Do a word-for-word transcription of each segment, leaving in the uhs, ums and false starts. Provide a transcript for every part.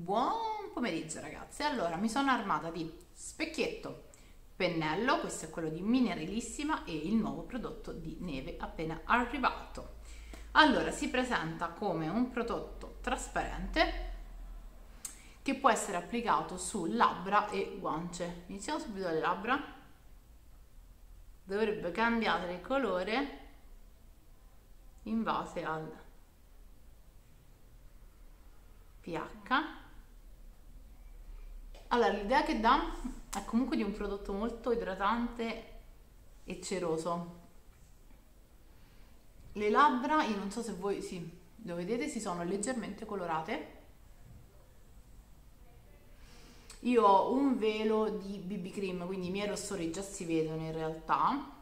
buon pomeriggio ragazzi. Allora, mi sono armata di specchietto, pennello, questo è quello di Mineralissima, e il nuovo prodotto di Neve appena arrivato. Allora, si presenta come un prodotto trasparente che può essere applicato su labbra e guance. Iniziamo subito dalle labbra. Dovrebbe cambiare il colore in base al pH. Allora, l'idea che dà è comunque di un prodotto molto idratante e ceroso. Le labbra, io non so se voi sì, lo vedete, si sono leggermente colorate. Io ho un velo di B B cream, quindi i miei rossori già si vedono in realtà.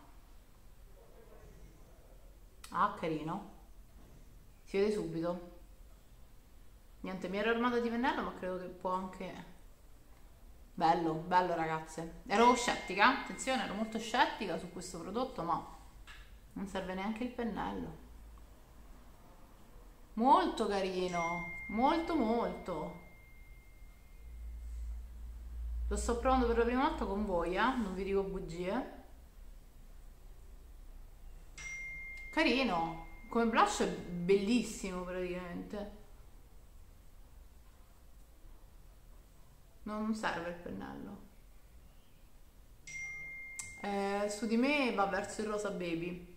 Ah, carino, si vede subito. Niente, mi ero armata di pennello, ma credo che può anche... Bello, bello ragazze. Ero scettica, attenzione, ero molto scettica su questo prodotto, ma non serve neanche il pennello. Molto carino, molto molto. Lo sto provando per la prima volta con voi, eh? Non vi dico bugie. Carino, come blush è bellissimo praticamente. Non serve il pennello. Eh, su di me va verso il rosa baby.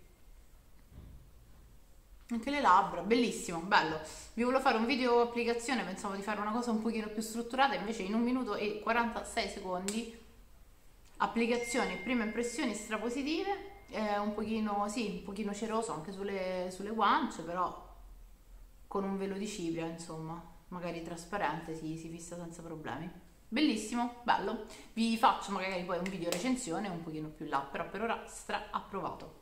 Anche le labbra, bellissimo, bello. Vi volevo fare un video applicazione, pensavo di fare una cosa un pochino più strutturata, invece in un minuto e quarantasei secondi applicazioni, prime impressioni strapositive, eh, un pochino, sì, un pochino ceroso anche sulle, sulle guance, però con un velo di cipria, insomma, magari trasparente, si, si fissa senza problemi. Bellissimo, bello. Vi faccio magari poi un video recensione un pochino più là, però per ora stra approvato.